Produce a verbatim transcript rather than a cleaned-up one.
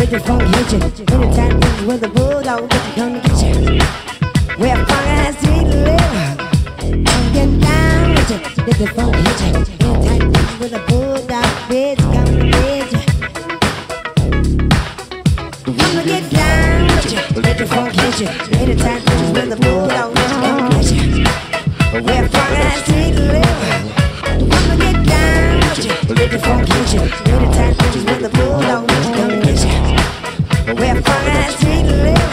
Let the funk hit you. Anytime this is where the bulldog get you, come to get you. Where funk has sweet live. Come get down with you. Let the funk hit you. Anytime this is where the bulldog get you, come to get you. Come to get down with you. Let the funk hit you. Anytime this is where the bulldog get you, come to get you. Where funk has sweet live. Come to get down with you. Let the funk hit you. Anytime this is where the bulldog get you, come to get you. Where fun has sweet live.